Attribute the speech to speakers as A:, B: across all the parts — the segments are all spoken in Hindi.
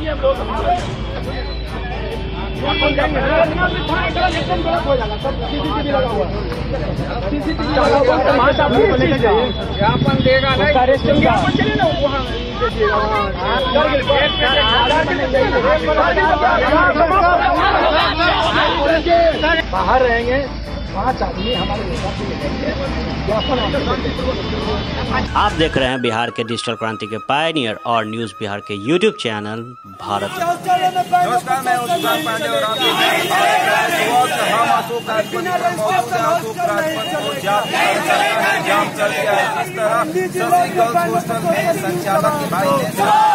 A: देगा बाहर रहेंगे 5 आदमी हमारे।
B: आप देख रहे हैं बिहार के डिजिटल क्रांति के पायनियर और न्यूज़ बिहार के यूट्यूब चैनल भारत।
C: नमस्कार, मैं उस्मान पांडे और आप जाम चल गया है। इस तरह शशि गर्ल्स हॉस्टल में संचालक के भाई ने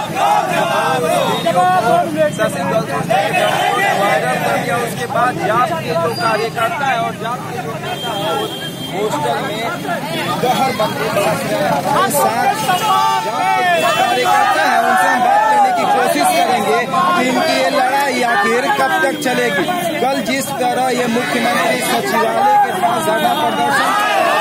C: शशि गर्ल्स हॉस्टल में वायरल कर दिया। उसके बाद जाप के जो कार्यकर्ता है और जाप के जो नेता है हॉस्टल में गहर बंदे बरस रहे हैं। हमारे साथ कार्यकर्ता है, उनसे हम बात करने की कोशिश करेंगे कि इनकी ये लड़ाई आखिर कब तक चलेगी। कल जिस तरह ये मुख्यमंत्री सचिवालय के पास धरना प्रदर्शन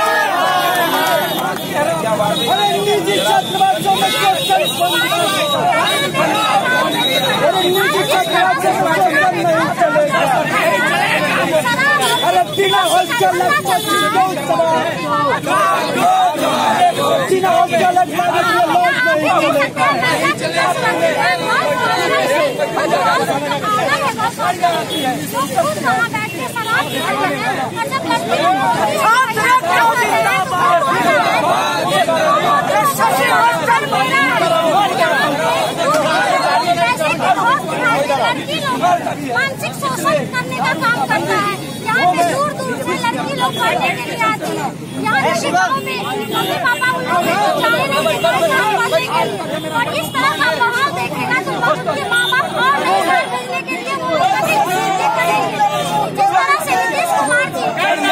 D: मानसिक शोषण करने का काम करता है। यहाँ पे दूर दूर से लड़की लोग पढ़ने के लिए आती है। यहाँ के शिक्षकों में मम्मी पापा उनको जाने नहीं देते पढ़ने के लिए। और इस तरह का माहौल देखेगा तो उनके माँ बाप और नहीं पढ़ने के लिए वो करेंगे। जिस तरह से नीतीश कुमार जी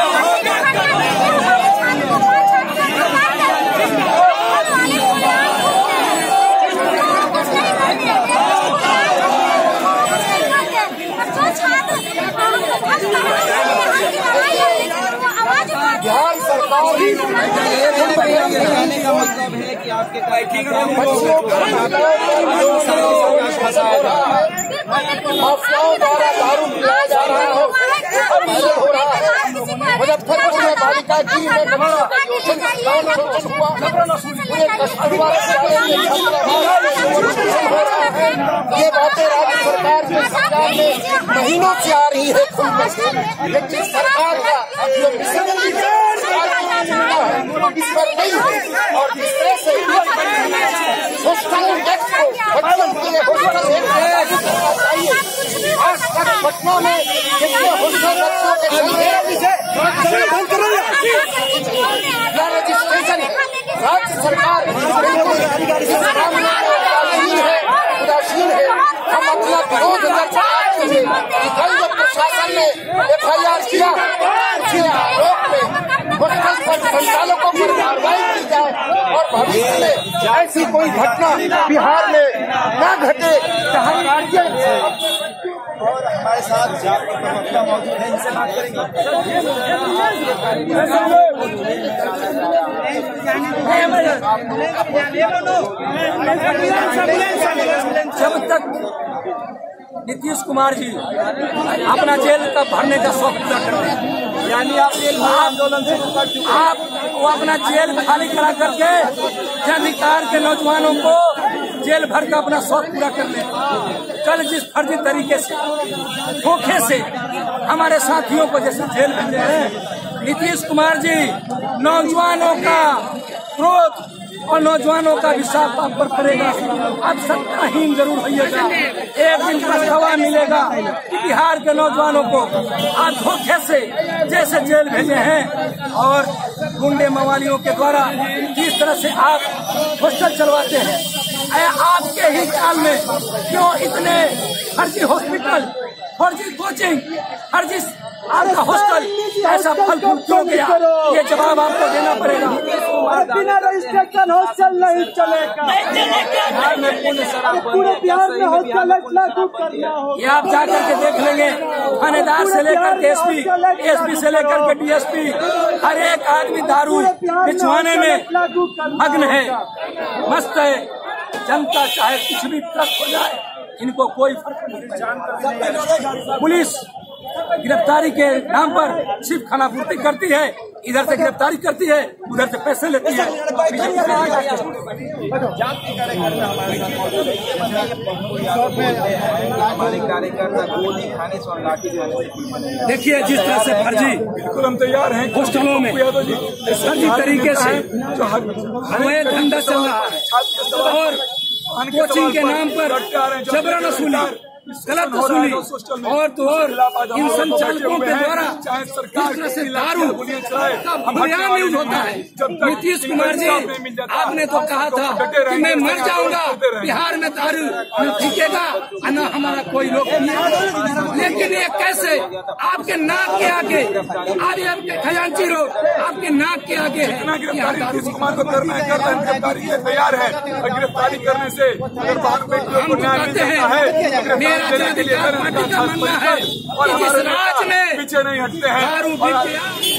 C: बिहार सरकार का मतलब है कि आपके
A: माफियाओं द्वारा दारू पिलाया जा रहा है, हो रहा है। मुजफ्फरपुर में बालिका गृह में शोषण हुआ, पूरे कस्तूरबा ये बातें राज्य सरकार में सरकार में महीनों से आ रही है खुलकर से, लेकिन सरकार का जो मिशन इस पर नहीं है। और जिस तरह से हॉस्टल इंडेक्स को बच्चों के लिए हॉस्टल आज तक पटना में जितने हॉस्टल बच्चों के रजिस्ट्रेशन है, राज्य सरकार उदासीन है। हम अपना विरोध कल जब प्रशासन ने FIR किया उसके आरोप में हॉस्टल संचालकों पर कार्रवाई की जाए और भविष्य में ऐसी कोई घटना बिहार में न घटे।
C: और हमारे साथ जाप के प्रवक्ता मौजूद है, इनसे बात करेंगे।
E: जब तक नीतीश कुमार जी अपना जेल का भरने का शौक पूरा कर रहे हैं, यानी आप जेल आंदोलन शुरू कर चुके हैं, आप वो अपना जेल खाली करा करके अधिकार के नौजवानों को जेल भर का अपना शौक पूरा कर ले। कल जिस फर्जी तरीके से धोखे से हमारे साथियों को जैसे जेल भेजे हैं, नीतीश कुमार जी नौजवानों का क्रोध और नौजवानों का विश्वास आप पर करेगा। अब सत्ताहीन जरूर होइएगा, एक दिन पछतावा मिलेगा कि बिहार के नौजवानों को आप धोखे से जैसे जेल भेजे हैं और गुंडे मवालियों के द्वारा जिस तरह से आप हॉस्टल चलवाते हैं, आपके ही काल में क्यों इतने फर्जी हॉस्पिटल, फर्जी कोचिंग, फर्जी आपका हॉस्टल ऐसा फल फूल क्यों गया? ये जवाब आपको देना पड़ेगा।
A: बिना रजिस्ट्रेशन हॉस्टल नहीं चलेगा। पूरे बिहार में हॉस्टल लागू करना होगा।
E: ये आप जाकर के देख लेंगे, थानेदार से लेकर के एसपी से लेकर के DSP, हर एक आदमी दारू बिचवाने में मग्न है, मस्त है। जनता चाहे कुछ भी ट्रक हो जाए, इनको कोई फर्क नहीं। पुलिस गिरफ्तारी के नाम पर सिर्फ खानापूर्ति करती है, इधर से गिरफ्तारी करती है, उधर से पैसे लेती है। देखिए जिस तरह से फर्जी, बिल्कुल हम तैयार हैं हॉस्टलों में फर्जी तरीके से अवैध धंधा चल रहा है और कोचिंग के नाम पर जबरन वसूली, गलत वसूली और तो और इन संचालकों के द्वारा जिस तरह से दारू का अभियान यूज होता है। नीतीश कुमार जी, आपने तो कहा था कि मैं मर जाऊंगा, बिहार में दारू न फीकेगा न हमारा कोई रोक नहीं, लेकिन ये कैसे आपके नाक के आगे, आज आपके खजांची लोग आपके नाक के आगे है।
F: नीतीश कुमार को करना है, गिरफ्तारी के तैयार है और गिरफ्तारी करने से
E: हम कहते हैं, मेरा जनाधिकार पार्टी का मानना है कि जिस राज में
F: पीछे नहीं हटते हैं।
E: दारू बिक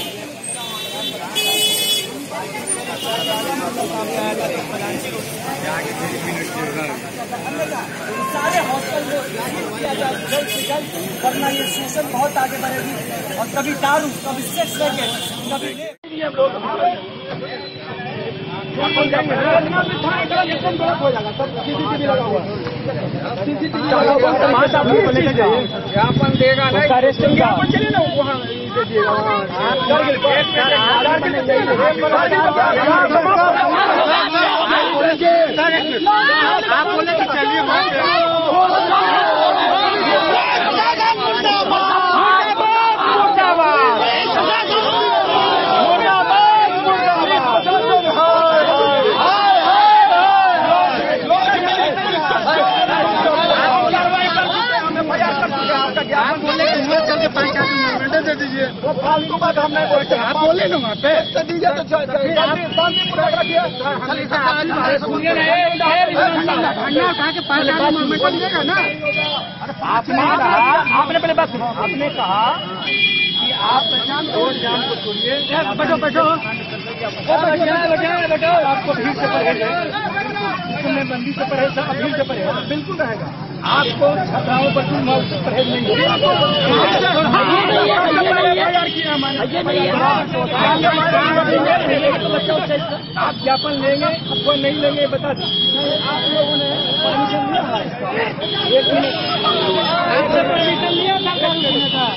G: सारे हॉस्टल में किया जाए जल्द से जल्द, वरना ये सेशन बहुत आगे बढ़ेगी और कभी दारू, कभी सेक्स लेके, कभी
F: आप बोले कि चलिए आप बोले चल के दे दीजिए, वो फालतू बात हम नहीं बोलते। आप बोले ना वहाँ पे दीजिए तो आपने पहले बात, आपने कहा कि आप जान को सुनिए, बैठो बैठो बैठो, आपको भीड़ से परहेज है, बंदी से परहेज है, भीड़ से परहेज बिल्कुल रहेगा। आपको छात्राओं पर परहेज नहीं आप ज्ञापन लेंगे, कोई नहीं लेंगे बता दीजिए। आप लोगों ने परमिशन लिया था इसका, एक मिनट परमिशन लिया था,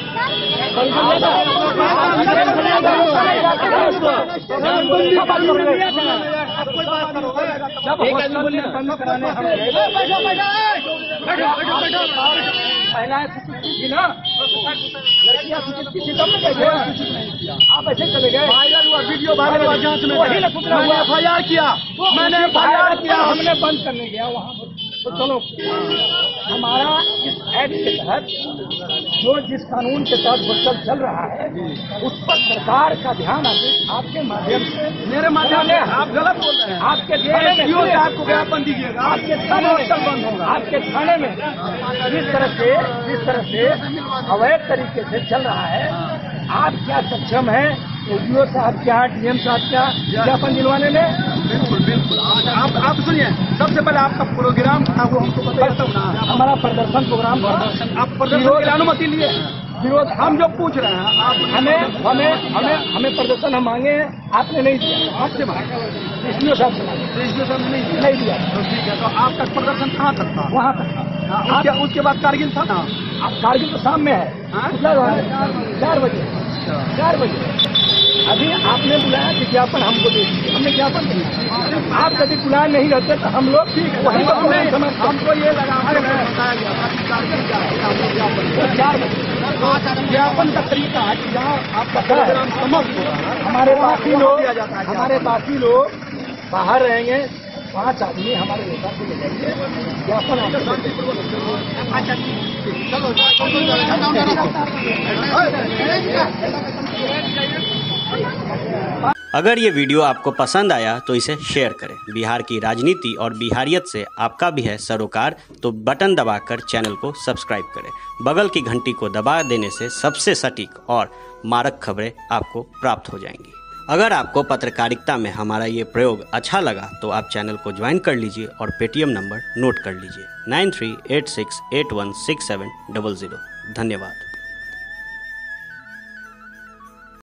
F: आप ऐसे चले गए, वायरल हुआ वीडियो, वायरल हुआ जांच में FIR किया, मैंने FIR किया, हमने बंद करने गया वहाँ पर। तो चलो हमारा इस एक्ट के तहत जो जिस कानून के तहत हॉस्टल चल रहा है उस पर सरकार का ध्यान आपके माध्यम से, मेरे माध्यम से आप गलत बोल रहे हैं। आपके थाने में आपको ज्ञापन दीजिएगा, आपके थाने हॉस्टल बंद होगा, आपके थाने में जिस तरह से अवैध तरीके से चल रहा है, आप क्या सक्षम है ODO साहब क्या, DM साहब क्या ज्ञापन दिलवाने में? बिल्कुल बिल्कुल। आप सुनिए, सबसे पहले आपका प्रोग्राम था वो हमको बताइए ना। हमारा प्रदर्शन प्रोग्राम था, आप प्रदर्शन की अनुमति लिए? विरोध हम जो पूछ रहे हैं, आप हमें प्रदर्शन हम मांगे हैं, आपने नहीं दिया। आपसे SDO साहब ने नहीं दिया। तो ठीक है, तो आपका प्रदर्शन कहाँ तक था? वहाँ तक था। उसके बाद कारगिल था ना? आप कारगिल तो शाम में है, 4 बजे। अभी आपने बुलाया कि ज्ञापन हमको दे दीजिए, हमने ज्ञापन दिया। आप कभी बुलाए नहीं रहते तो हम लोग ठीक वही हमको ये लगा 4 बजे ज्ञापन का तरीका है कि जहाँ आपका प्रोग्राम समाप्त होगा, हमारे बाकी लोग बाहर रहेंगे, 5 आदमी हमारे नेता को ले जाएंगे, ज्ञापन
B: अगर ये वीडियो आपको पसंद आया तो इसे शेयर करें। बिहार की राजनीति और बिहारियत से आपका भी है सरोकार, तो बटन दबाकर चैनल को सब्सक्राइब करें। बगल की घंटी को दबा देने से सबसे सटीक और मारक खबरें आपको प्राप्त हो जाएंगी। अगर आपको पत्रकारिता में हमारा ये प्रयोग अच्छा लगा तो आप चैनल को ज्वाइन कर लीजिए और पेटीएम नंबर नोट कर लीजिए 9386816700। धन्यवाद।